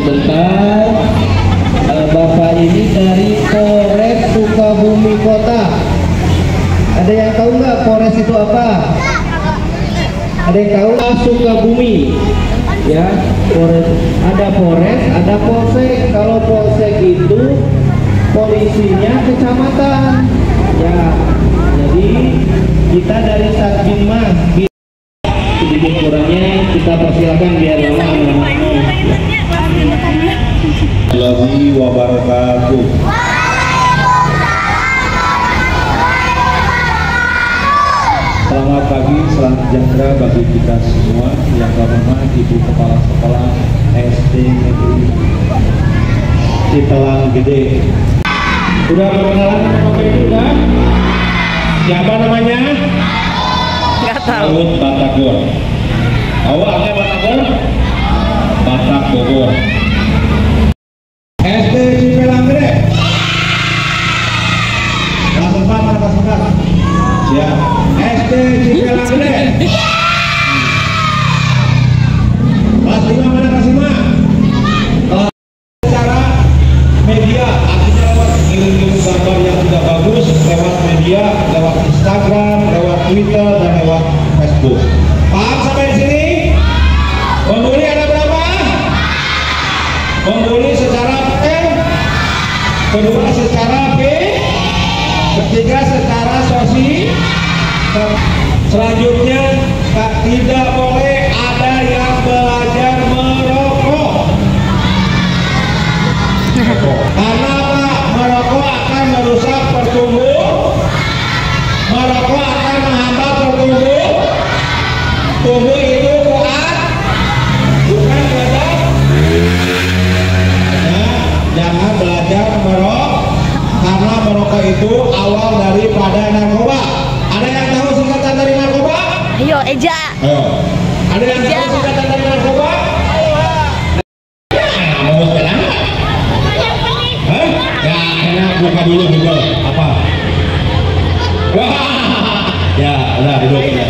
sebentar. Bapak ini dari Polres Sukabumi Kota. Ada yang tahu nggak Polres itu apa? Ada yang tahu? Sukabumi. Ya, Polres. Ada Polres, ada Polsek. Kalau Polsek itu polisinya kecamatan. Ya, jadi kita dari Satbinmas. Sedikit kurangnya kita persilakan biar lama Warahmatullahi wabarakatuh. Selamat pagi, salam sejahtera bagi kita semua yang terhormat Ibu Kepala Sekolah SD Negeri Citelang Gede. Sudah berkenalan sama Ibu? Siapa namanya? Nggak tahu. Daud Batagor. Awalnya Batagor? Batak Bogor. SD Citelang Gede. Kelas 4 mana kelas 4? Siap. SD Citelang Gede. Kelas 5 mana kelas 5? Secara media, artinya lewat kirim-kirim gambar yang tidak bagus, lewat media, lewat Instagram, lewat Twitter, dan lewat Facebook. Paham sampai di sini? Membuli ada berapa? Membuli secara P, kedua secara B, ketiga secara sosi. Selanjutnya tidak boleh ada yang belajar merokok. Karena apa? Merokok akan merusak pertumbuhan. Merokok akan menghambat pertumbuhan. Tubuh itu kuat, bukan belajar. Jangan belajar merokok, karena merokok itu awal daripada narkoba. Ada yang tahu singkatan dari narkoba? Ayo, Eja. Ayo. Ada yang tahu singkatan dari narkoba? Mau sekarang? Hah? Ya, enak buka dulu Google. Apa? Wah. Ya, udah duduk ya.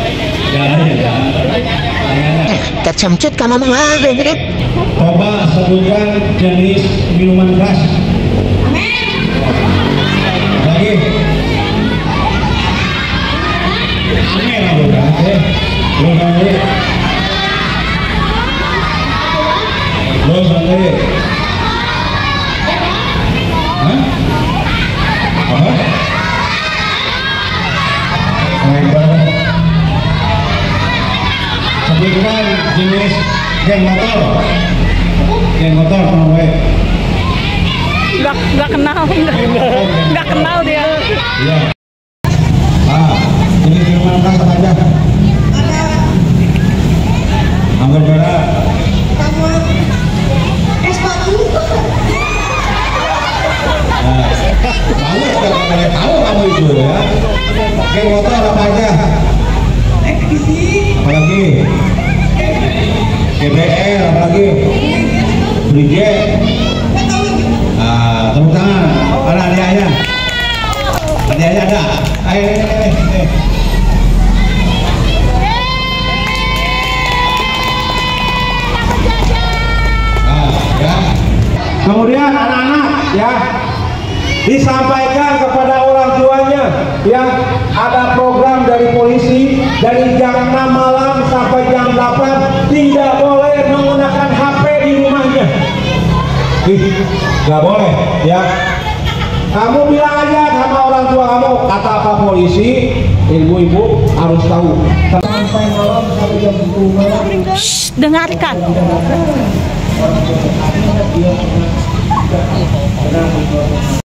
Tercemcut kamu mah. Coba sebutkan jenis minuman keras. Lagi. Aneh lah bukan? Bukan lagi. Terus lagi. Hah? Apa? Sebutkan jenis geng motor. Geng motor mau baik. Nggak kenal dia. Iya. Jenis minuman keras apa aja? Anggur merah. Es batu. Kamu tidak boleh tahu kamu itu ya. Geng motor apa aja? Apalagi? GBR apalagi? Brigade. Tepuk tangan. Ada hadiahnya. Hadiahnya ada. Ayo. Ya. Kemudian anak-anak ya disampaikan kepada orang tuanya yang ada program dari polisi dari jam 6 malam sampai jam 8 tidak boleh menggunakan HP di rumahnya. Nggak boleh ya. Kamu bilang aja sama orang tua kamu, kata apa polisi, ibu-ibu harus tahu. Sampai malam sampai jam 10 malam. Shh, dengarkan.